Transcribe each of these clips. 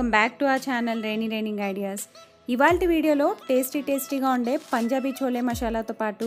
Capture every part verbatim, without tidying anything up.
Welcome back to our channel rainy raining ideas. ఇవాల్టి వీడియోలో tasty టేస్టీగా ఉండే పంజాబీ చోలే మసాలాతో పాటు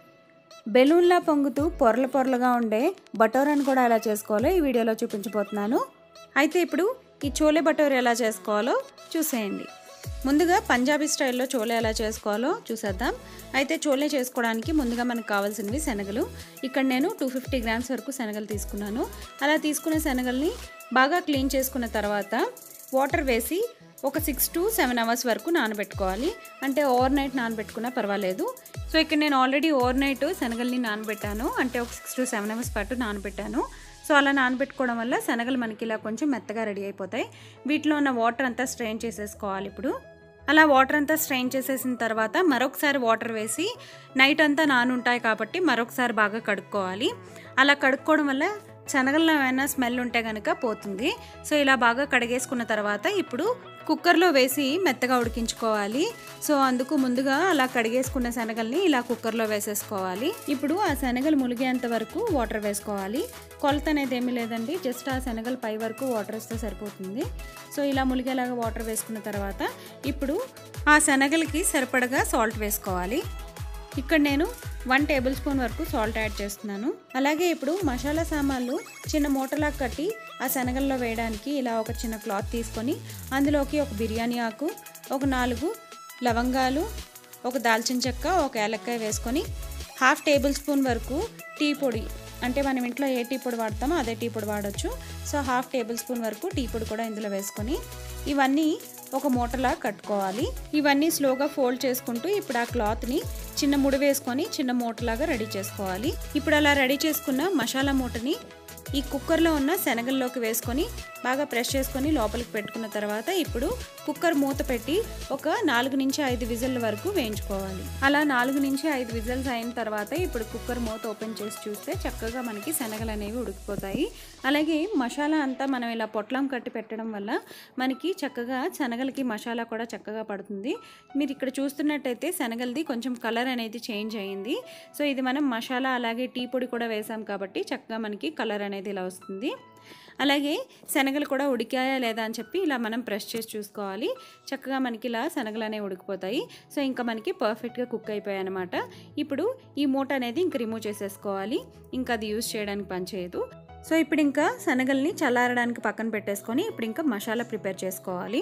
బెలూన్లా పొంగుతూ పొరల పొరలుగా ఉండే బటోరాను కూడా ఎలా చేసుకోవాలో ఈ వీడియోలో చూపించబోతున్నాను. అయితే ఇప్పుడు ఈ చోలే బటోరా ఎలా చేసుకోవాలో చూసేయండి. ముందుగా పంజాబీ స్టైల్లో చోలే ఎలా చేసుకోవాలో చూసేద్దాం. అయితే చోలే చేసుకోవడానికి ముందుగా మనకు కావాల్సినవి శనగలు. ఇక్కడ నేను టూ ఫిఫ్టీ గ్రామ్స్ వరకు శనగలు తీసుకున్నాను. అలా తీసుకున్న శనగల్ని బాగా క్లీన్ చేసుకున్న తర్వాత వాటర్ వేసి ఒక సిక్స్ టు సెవెన్ అవర్స్ వరకు నానబెట్టుకోవాలి. అంటే ఓవర్ నైట్ నానబెట్టుకున్నా పర్వాలేదు. సో ఇక్కడ నేను ఆల్రెడీ ఓవర్ నైట్ శనగల్ని నానబెట్టాను. అంటే ఒక సిక్స్ టు సెవెన్ అవర్స్ పాటు నానబెట్టాను. సో అలా నానబెట్టుకోవడం వల్ల శనగలు మనకి ఇలా కొంచెం మెత్తగా రెడీ అయిపోతాయి. వీటిలో ఉన్న వాటర్ అంతా స్ట్రెయిన్ చేసేసుకోవాలి. ఇప్పుడు అలా వాటర్ అంతా స్ట్రెయిన్ చేసేసిన తర్వాత మరొకసారి వాటర్ వేసి నైట్ అంతా నానుంటాయి కాబట్టి మరొకసారి బాగా కడుక్కోవాలి. అలా కడుక్కోవడం వల్ల శనగల్లో ఏమైనా స్మెల్ ఉంటే కనుక పోతుంది. సో ఇలా బాగా కడిగేసుకున్న తర్వాత ఇప్పుడు కుక్కర్లో వేసి మెత్తగా ఉడికించుకోవాలి. సో అందుకు ముందుగా అలా కడిగేసుకున్న శనగల్ని ఇలా కుక్కర్లో వేసేసుకోవాలి. ఇప్పుడు ఆ శనగలు ములిగేంత వరకు వాటర్ వేసుకోవాలి. కొలత అనేది ఏమీ లేదండి, జస్ట్ ఆ శనగలు పై వరకు వాటర్ వేస్తే సరిపోతుంది. సో ఇలా ములిగేలాగా వాటర్ వేసుకున్న తర్వాత ఇప్పుడు ఆ శనగలకి సరిపడగా సాల్ట్ వేసుకోవాలి. ఇక్కడ నేను వన్ టేబుల్ స్పూన్ వరకు సాల్ట్ యాడ్ చేస్తున్నాను. అలాగే ఇప్పుడు మసాలా సామాన్లు చిన్న మూటలా కట్టి ఆ శనగల్లో వేయడానికి ఇలా ఒక చిన్న క్లాత్ తీసుకొని అందులోకి ఒక బిర్యానీ ఆకు, ఒక నాలుగు లవంగాలు, ఒక దాల్చిన చెక్క, ఒక ఏలక్కాయ వేసుకొని హాఫ్ టేబుల్ స్పూన్ వరకు టీ పొడి, అంటే మనం ఇంట్లో ఏ టీ పొడి వాడతామో అదే టీ పొడి వాడచ్చు. సో హాఫ్ టేబుల్ స్పూన్ వరకు టీ పొడి కూడా ఇందులో వేసుకొని ఇవన్నీ ఒక మూటలా కట్టుకోవాలి. ఇవన్నీ స్లోగా ఫోల్డ్ చేసుకుంటూ ఇప్పుడు ఆ క్లాత్ని చిన్న ముడి వేసుకొని చిన్న మూటలాగా రెడీ చేసుకోవాలి. ఇప్పుడు అలా రెడీ చేసుకున్న మసాలా మూటని ఈ కుక్కర్లో ఉన్న శనగల్లోకి వేసుకొని బాగా ప్రెస్ చేసుకొని లోపలికి పెట్టుకున్న తర్వాత ఇప్పుడు కుక్కర్ మూత పెట్టి ఒక నాలుగు నుంచి ఐదు విజిల్ వరకు వేయించుకోవాలి. అలా నాలుగు నుంచి ఐదు విజిల్స్ అయిన తర్వాత ఇప్పుడు కుక్కర్ మూత ఓపెన్ చేసి చూస్తే చక్కగా మనకి శనగలు అనేవి ఉడికిపోతాయి. అలాగే మసాలా అంతా మనం ఇలా పొట్లం కట్టి పెట్టడం వల్ల మనకి చక్కగా శనగలకి మసాలా కూడా చక్కగా పడుతుంది. మీరు ఇక్కడ చూస్తున్నట్టయితే శనగలది కొంచెం కలర్ అనేది చేంజ్ అయ్యింది. సో ఇది మనం మసాలా అలాగే టీ పొడి కూడా వేసాం కాబట్టి చక్కగా మనకి కలర్ అనేది ఇలా వస్తుంది. అలాగే శనగలు కూడా ఉడికాయా లేదా అని చెప్పి ఇలా మనం ప్రెస్ చేసి చూసుకోవాలి. చక్కగా మనకి ఇలా శనగలు అనేవి ఉడికిపోతాయి. సో ఇంకా మనకి పర్ఫెక్ట్గా కుక్ అయిపోయాయి అనమాట. ఇప్పుడు ఈ మూట అనేది ఇంక రిమూవ్ చేసేసుకోవాలి. ఇంకా అది యూజ్ చేయడానికి పనిచేయదు. సో ఇప్పుడు ఇంకా శనగల్ని చల్లారడానికి పక్కన పెట్టేసుకొని ఇప్పుడు ఇంకా మసాలా ప్రిపేర్ చేసుకోవాలి.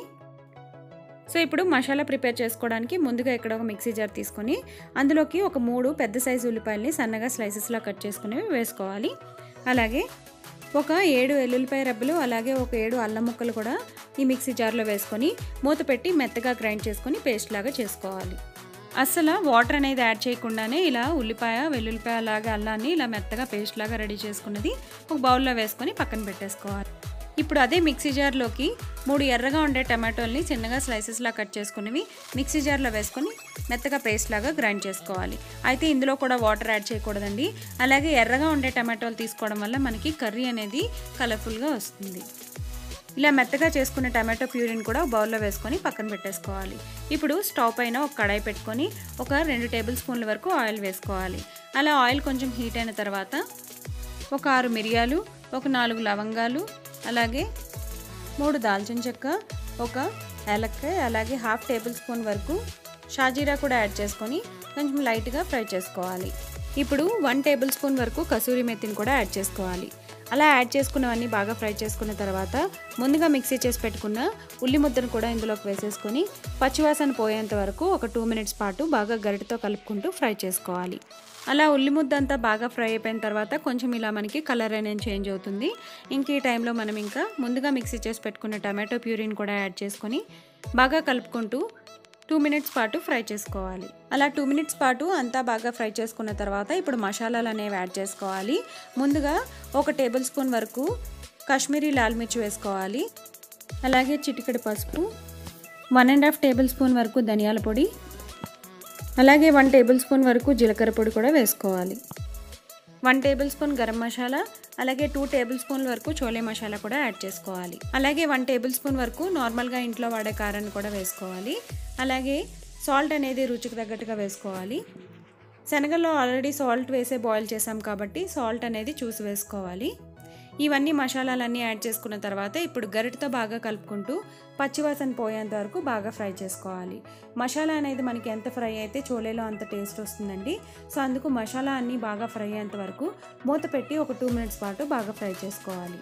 సో ఇప్పుడు మసాలా ప్రిపేర్ చేసుకోవడానికి ముందుగా ఇక్కడ ఒక మిక్సీ జార్ తీసుకొని అందులోకి ఒక మూడు పెద్ద సైజు ఉల్లిపాయల్ని సన్నగా స్లైసెస్లా కట్ చేసుకుని వేసుకోవాలి. అలాగే ఒక ఏడు వెల్లుల్లిపాయ రెబ్బలు అలాగే ఒక ఏడు అల్లం ముక్కలు కూడా ఈ మిక్సీ జార్లో వేసుకొని మూత పెట్టి మెత్తగా గ్రైండ్ చేసుకొని పేస్ట్ లాగా చేసుకోవాలి. అస్సలు వాటర్ అనేది యాడ్ చేయకుండానే ఇలా ఉల్లిపాయ వెల్లుల్లిపాయ అలాగే అల్లాన్ని ఇలా మెత్తగా పేస్ట్ లాగా రెడీ చేసుకున్నది ఒక బౌల్లో వేసుకొని పక్కన పెట్టేసుకోవాలి. ఇప్పుడు అదే మిక్సీ జార్లోకి మూడు ఎర్రగా ఉండే టమాటోల్ని చిన్నగా స్లైసెస్లా కట్ చేసుకునేవి మిక్సీ జార్లో వేసుకొని మెత్తగా పేస్ట్ లాగా గ్రైండ్ చేసుకోవాలి. అయితే ఇందులో కూడా వాటర్ యాడ్ చేయకూడదండి. అలాగే ఎర్రగా ఉండే టమాటోలు తీసుకోవడం వల్ల మనకి కర్రీ అనేది కలర్ఫుల్గా వస్తుంది. ఇలా మెత్తగా చేసుకున్న టమాటో ప్యూరీని కూడా బౌల్లో వేసుకొని పక్కన పెట్టేసుకోవాలి. ఇప్పుడు స్టవ్ పైన ఒక కడాయి పెట్టుకొని ఒక రెండు టేబుల్ స్పూన్ల వరకు ఆయిల్ వేసుకోవాలి. అలా ఆయిల్ కొంచెం హీట్ అయిన తర్వాత ఒక ఆరు మిరియాలు, ఒక నాలుగు లవంగాలు, అలాగే మూడు దాల్చిన చెక్క, ఒక ఏలక్కాయ, అలాగే హాఫ్ టేబుల్ స్పూన్ వరకు షాజీరా కూడా యాడ్ చేసుకొని కొంచెం లైట్గా ఫ్రై చేసుకోవాలి. ఇప్పుడు వన్ టేబుల్ స్పూన్ వరకు కసూరి మెత్తిని కూడా యాడ్ చేసుకోవాలి. అలా యాడ్ చేసుకున్నవన్నీ బాగా ఫ్రై చేసుకున్న తర్వాత ముందుగా మిక్సీ చేసి పెట్టుకున్న ఉల్లి ముద్దను కూడా ఇందులోకి వేసేసుకొని పచ్చివాసన పోయేంత వరకు ఒక టూ మినిట్స్ పాటు బాగా గరిటతో కలుపుకుంటూ ఫ్రై చేసుకోవాలి. అలా ఉల్లి ముద్ద అంతా బాగా ఫ్రై అయిపోయిన తర్వాత కొంచెం ఇలా మనకి కలర్ అనేది చేంజ్ అవుతుంది. ఇంక ఈ టైంలో మనం ఇంకా ముందుగా మిక్సీ చేసి పెట్టుకున్న టమాటో ప్యూరీని కూడా యాడ్ చేసుకొని బాగా కలుపుకుంటూ టూ మినిట్స్ పాటు ఫ్రై చేసుకోవాలి. అలా టూ మినిట్స్ పాటు అంతా బాగా ఫ్రై చేసుకున్న తర్వాత ఇప్పుడు మసాలాలు అనేవి యాడ్ చేసుకోవాలి. ముందుగా ఒక టేబుల్ స్పూన్ వరకు కాశ్మీరీ లాల్ మిర్చి వేసుకోవాలి. అలాగే చిటికెడు పసుపు, one and half tablespoon వరకు ధనియాల పొడి, అలాగే వన్ టేబుల్ స్పూన్ వరకు జీలకర్ర పొడి కూడా వేసుకోవాలి. One tablespoon garam masala, అలాగే టూ టేబుల్ స్పూన్ల వరకు చోలే మసాలా కూడా యాడ్ చేసుకోవాలి. అలాగే వన్ టేబుల్ స్పూన్ వరకు నార్మల్గా ఇంట్లో వాడే కారాన్ని కూడా వేసుకోవాలి. అలాగే సాల్ట్ అనేది రుచికి తగ్గట్టుగా వేసుకోవాలి. శనగల్లో ఆల్రెడీ సాల్ట్ వేసే బాయిల్ చేసాం కాబట్టి సాల్ట్ అనేది చూసి వేసుకోవాలి. ఇవన్నీ మసాలాలన్నీ యాడ్ చేసుకున్న తర్వాత ఇప్పుడు గరిటతో బాగా కలుపుకుంటూ పచ్చివాసన పోయేంత వరకు బాగా ఫ్రై చేసుకోవాలి. మసాలా అనేది మనకి ఎంత ఫ్రై అయితే చోలేలో అంత టేస్ట్ వస్తుందండి. సో అందుకు మసాలా అన్నీ బాగా ఫ్రై అయ్యేంత వరకు మూత పెట్టి ఒక టూ మినిట్స్ పాటు బాగా ఫ్రై చేసుకోవాలి.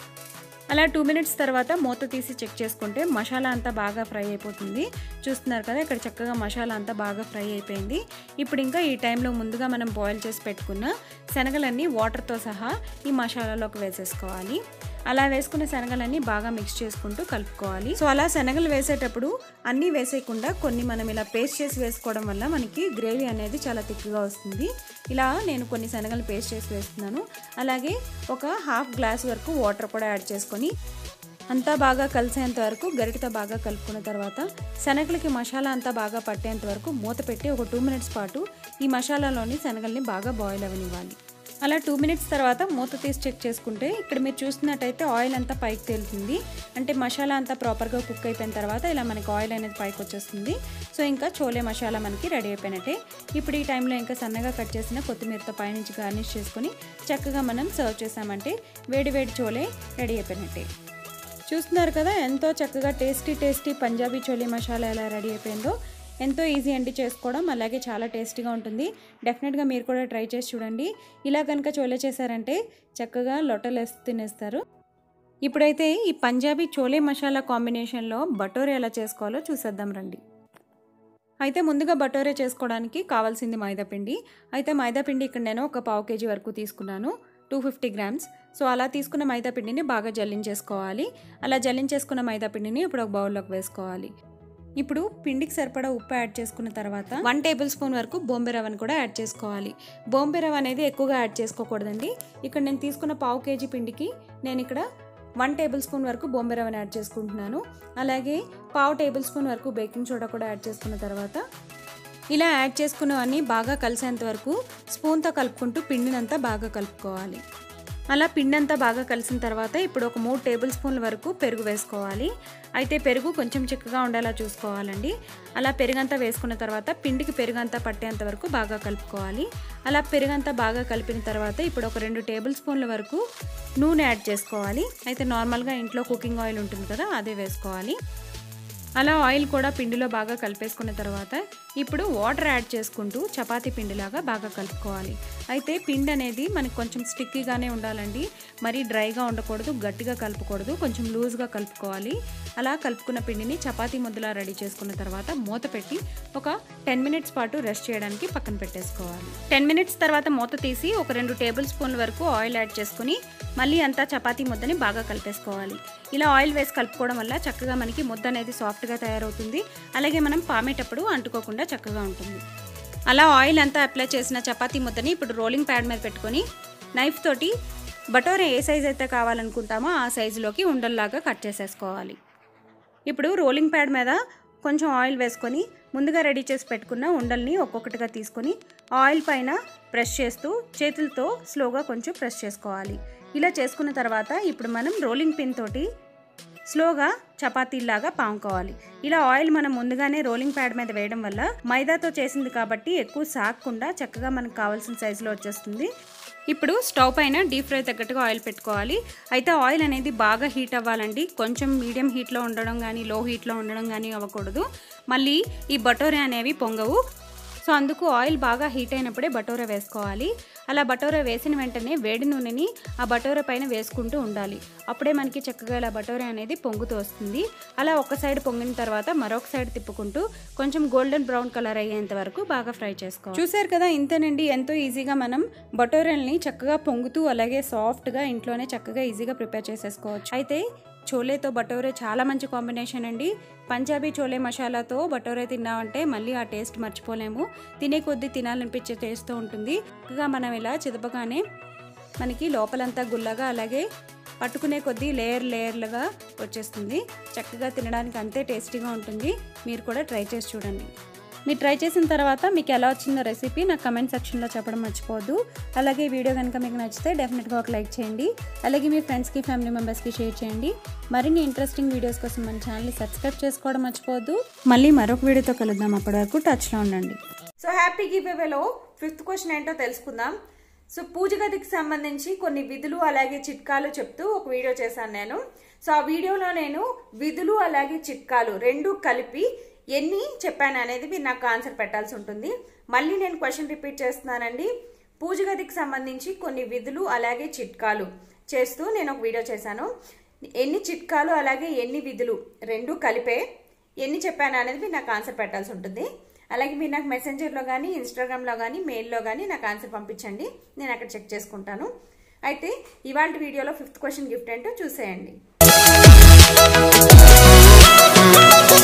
అలా టూ మినిట్స్ తర్వాత మూత తీసి చెక్ చేసుకుంటే మసాలా అంతా బాగా ఫ్రై అయిపోతుంది. చూస్తున్నారు కదా, ఇక్కడ చక్కగా మసాలా అంతా బాగా ఫ్రై అయిపోయింది. ఇప్పుడు ఇంకా ఈ టైంలో ముందుగా మనం బాయిల్ చేసి పెట్టుకున్న శనగలన్నీ వాటర్తో సహా ఈ మసాలాలోకి వేసేసుకోవాలి. అలా వేసుకున్న శనగలన్నీ బాగా మిక్స్ చేసుకుంటూ కలుపుకోవాలి. సో అలా శనగలు వేసేటప్పుడు అన్నీ వేసేయకుండా కొన్ని మనం ఇలా పేస్ట్ చేసి వేసుకోవడం వల్ల మనకి గ్రేవీ అనేది చాలా థిక్గా వస్తుంది. ఇలా నేను కొన్ని శనగలు పేస్ట్ చేసి వేస్తున్నాను. అలాగే ఒక హాఫ్ గ్లాస్ వరకు వాటర్ కూడా యాడ్ చేసుకొని అంతా బాగా కలిసేంత వరకు గరిటతో బాగా కలుపుకున్న తర్వాత శనగలకి మసాలా అంతా బాగా పట్టేంత వరకు మూత పెట్టి ఒక టూ మినిట్స్ పాటు ఈ మసాలాలోని శనగల్ని బాగా బాయిల్ అవ్వనివ్వాలి. అలా టూ మినిట్స్ తర్వాత మూత తీసి చెక్ చేసుకుంటే ఇక్కడ మీరు చూస్తున్నట్టయితే ఆయిల్ అంతా పైకి తేలుతుంది. అంటే మసాలా అంతా ప్రాపర్గా కుక్ అయిపోయిన తర్వాత ఇలా మనకి ఆయిల్ అనేది పైకి వచ్చేస్తుంది. సో ఇంకా చోలే మసాలా మనకి రెడీ అయిపోయినట్టే. ఇప్పుడు ఈ టైంలో ఇంకా సన్నగా కట్ చేసిన కొత్తిమీరతో పైనుంచి గార్నిష్ చేసుకొని చక్కగా మనం సర్వ్ చేసామంటే వేడి వేడి చోలే రెడీ అయిపోయినట్టే. చూస్తున్నారు కదా, ఎంతో చక్కగా టేస్టీ టేస్టీ పంజాబీ చోలే మసాలా ఎలా రెడీ అయిపోయిందో. ఎంతో ఈజీ అండి చేసుకోవడం, అలాగే చాలా టేస్టీగా ఉంటుంది. డెఫినెట్గా మీరు కూడా ట్రై చేసి చూడండి. ఇలా కనుక చోలే చేశారంటే చక్కగా లొట్టలు వేసి తినేస్తారు. ఇప్పుడైతే ఈ పంజాబీ చోలే మసాలా కాంబినేషన్లో బటోరే ఎలా చేసుకోవాలో చూసేద్దాం రండి. అయితే ముందుగా బటోరే చేసుకోవడానికి కావాల్సింది మైదాపిండి. అయితే మైదాపిండి ఇక్కడ నేను ఒక పావు కేజీ వరకు తీసుకున్నాను, టూ ఫిఫ్టీ గ్రామ్స్. సో అలా తీసుకున్న మైదాపిండిని బాగా జల్లించేసుకోవాలి. అలా జల్లించేసుకున్న మైదాపిండిని ఇప్పుడు ఒక బౌల్లోకి వేసుకోవాలి. ఇప్పుడు పిండికి సరిపడా ఉప్పు యాడ్ చేసుకున్న తర్వాత వన్ టేబుల్ స్పూన్ వరకు బొంబే రవ్వను కూడా యాడ్ చేసుకోవాలి. బొంబే రవ్వ అనేది ఎక్కువగా యాడ్ చేసుకోకూడదండి. ఇక్కడ నేను తీసుకున్న పావు కేజీ పిండికి నేను ఇక్కడ వన్ టేబుల్ స్పూన్ వరకు బొంబే రవ్వను యాడ్ చేసుకుంటున్నాను. అలాగే పావు టేబుల్ స్పూన్ వరకు బేకింగ్ సోడా కూడా యాడ్ చేసుకున్న తర్వాత ఇలా యాడ్ చేసుకున్నవన్నీ బాగా కలిసేంత వరకు స్పూన్తో కలుపుకుంటూ పిండినంతా బాగా కలుపుకోవాలి. అలా పిండి అంతా బాగా కలిసిన తర్వాత ఇప్పుడు ఒక మూడు టేబుల్ స్పూన్ల వరకు పెరుగు వేసుకోవాలి. అయితే పెరుగు కొంచెం చిక్కగా ఉండేలా చూసుకోవాలండి. అలా పెరుగంతా వేసుకున్న తర్వాత పిండికి పెరుగంతా పట్టేంత వరకు బాగా కలుపుకోవాలి. అలా పెరుగంతా బాగా కలిపిన తర్వాత ఇప్పుడు ఒక రెండు టేబుల్ స్పూన్ల వరకు నూనె యాడ్ చేసుకోవాలి. అయితే నార్మల్గా ఇంట్లో కుకింగ్ ఆయిల్ ఉంటుంది కదా, అదే వేసుకోవాలి. అలా ఆయిల్ కూడా పిండిలో బాగా కలిపేసుకున్న తర్వాత ఇప్పుడు వాటర్ యాడ్ చేసుకుంటూ చపాతీ పిండిలాగా బాగా కలుపుకోవాలి. అయితే పిండి అనేది మనకి కొంచెం స్టిక్కీగానే ఉండాలండి, మరీ డ్రైగా ఉండకూడదు, గట్టిగా కలుపుకూడదు, కొంచెం లూజ్గా కలుపుకోవాలి. అలా కలుపుకున్న పిండిని చపాతీ ముద్దలా రెడీ చేసుకున్న తర్వాత మూత పెట్టి ఒక టెన్ మినిట్స్ పాటు రెస్ట్ చేయడానికి పక్కన పెట్టేసుకోవాలి. టెన్ మినిట్స్ తర్వాత మూత తీసి ఒక రెండు టేబుల్ స్పూన్ల వరకు ఆయిల్ యాడ్ చేసుకుని మళ్ళీ అంతా చపాతీ ముద్దని బాగా కలిపేసుకోవాలి. ఇలా ఆయిల్ వేసి కలుపుకోవడం వల్ల చక్కగా మనకి ముద్ద అనేది సాఫ్ట్గా తయారవుతుంది. అలాగే మనం పామేటప్పుడు అంటుకోకుండా చక్కగా ఉంటుంది. అలా ఆయిల్ అంతా అప్లై చేసిన చపాతీ ముద్దని ఇప్పుడు రోలింగ్ ప్యాడ్ మీద పెట్టుకొని నైఫ్ తోటి బటోరే ఏ సైజ్ అయితే కావాలనుకుంటామో ఆ సైజులోకి ఉండల్లాగా కట్ చేసేసుకోవాలి. ఇప్పుడు రోలింగ్ ప్యాడ్ మీద కొంచెం ఆయిల్ వేసుకొని ముందుగా రెడీ చేసి పెట్టుకున్న ఉండల్ని ఒక్కొక్కటిగా తీసుకొని ఆయిల్ పైన ప్రెస్ చేస్తూ చేతులతో స్లోగా కొంచెం ప్రెస్ చేసుకోవాలి. ఇలా చేసుకున్న తర్వాత ఇప్పుడు మనం రోలింగ్ పిన్ తోటి స్లోగా చపాతీలాగా పాముకోవాలి. ఇలా ఆయిల్ మనం ముందుగానే రోలింగ్ ప్యాడ్ మీద వేయడం వల్ల మైదాతో చేసింది కాబట్టి ఎక్కువ సాగకుండా చక్కగా మనకు కావాల్సిన సైజులో వచ్చేస్తుంది. ఇప్పుడు స్టవ్ పైన డీప్ ఫ్రై తగ్గట్టుగా ఆయిల్ పెట్టుకోవాలి. అయితే ఆయిల్ అనేది బాగా హీట్ అవ్వాలండి. కొంచెం మీడియం హీట్లో ఉండడం కానీ లో హీట్లో ఉండడం కానీ అవ్వకూడదు. మళ్ళీ ఈ బటోరే అనేవి పొంగవు. సో అందుకు ఆయిల్ బాగా హీట్ అయినప్పుడే బటోరా వేసుకోవాలి. అలా బటోరా వేసిన వెంటనే వేడి నూనెని ఆ బటోరా పైన వేసుకుంటూ ఉండాలి. అప్పుడే మనకి చక్కగా ఇలా బటోరా అనేది పొంగుతూ వస్తుంది. అలా ఒక సైడ్ పొంగిన తర్వాత మరొక సైడ్ తిప్పుకుంటూ కొంచెం గోల్డెన్ బ్రౌన్ కలర్ అయ్యేంత వరకు బాగా ఫ్రై చేసుకోవాలి. చూసారు కదా, ఇంతేనండి. ఎంతో ఈజీగా మనం బటోరాల్ని చక్కగా పొంగుతూ అలాగే సాఫ్ట్గా ఇంట్లోనే చక్కగా ఈజీగా ప్రిపేర్ చేసేసుకోవచ్చు. అయితే చోలేతో బటోరే చాలా మంచి కాంబినేషన్ అండి. పంజాబీ చోలే మసాలాతో బటోరే తిన్నామంటే మళ్ళీ ఆ టేస్ట్ మర్చిపోలేము. తినే కొద్దీ తినాలనిపించే టేస్ట్తో ఉంటుంది. చక్కగా మనం ఇలా చిదపగానే మనకి లోపలంతా గుల్లగా అలాగే పట్టుకునే కొద్దీ లేయర్ లేయర్లుగా వచ్చేస్తుంది. చక్కగా తినడానికి అంతే టేస్టీగా ఉంటుంది. మీరు కూడా ట్రై చేసి చూడండి. మీరు ట్రై చేసిన తర్వాత మీకు ఎలా వచ్చిందో రెసిపీ నాకు కమెంట్ సెక్షన్లో చెప్పడం మర్చిపోవద్దు. అలాగే వీడియో కనుక మీకు నచ్చితే డెఫినెట్గా ఒక లైక్ చేయండి. అలాగే మీ ఫ్రెండ్స్కి ఫ్యామిలీ మెంబర్స్కి షేర్ చేయండి. మరిన్ని ఇంట్రెస్టింగ్ వీడియోస్ కోసం మన ఛానల్ని సబ్స్క్రైబ్ చేసుకోవడం మర్చిపోవద్దు. మళ్ళీ మరొక వీడియోతో కలుద్దాం. అప్పటి వరకు టచ్లో ఉండండి. సో హ్యాపీ గివ్ అవేలో ఫిఫ్త్ క్వశ్చన్ ఏంటో తెలుసుకుందాం. సో పూజ గదికి సంబంధించి కొన్ని విధులు అలాగే చిట్కాలు చెప్తూ ఒక వీడియో చేశాను నేను. సో ఆ వీడియోలో నేను విధులు అలాగే చిట్కాలు రెండు కలిపి ఎన్ని చెప్పాను అనేది మీరు నాకు ఆన్సర్ పెట్టాల్సి ఉంటుంది. మళ్ళీ నేను క్వశ్చన్ రిపీట్ చేస్తున్నానండి. పూజ గదికి సంబంధించి కొన్ని విధులు అలాగే చిట్కాలు చేస్తూ నేను ఒక వీడియో చేశాను. ఎన్ని చిట్కాలు అలాగే ఎన్ని విధులు రెండు కలిపే ఎన్ని చెప్పాను అనేది మీరు నాకు ఆన్సర్ పెట్టాల్సి ఉంటుంది. అలాగే మీరు నాకు మెసెంజర్లో కానీ ఇన్స్టాగ్రామ్లో కానీ మెయిల్లో కానీ నాకు ఆన్సర్ పంపించండి, నేను అక్కడ చెక్ చేసుకుంటాను. అయితే ఇవాళ వీడియోలో ఫిఫ్త్ క్వశ్చన్ గిఫ్ట్ ఏంటో చూసేయండి.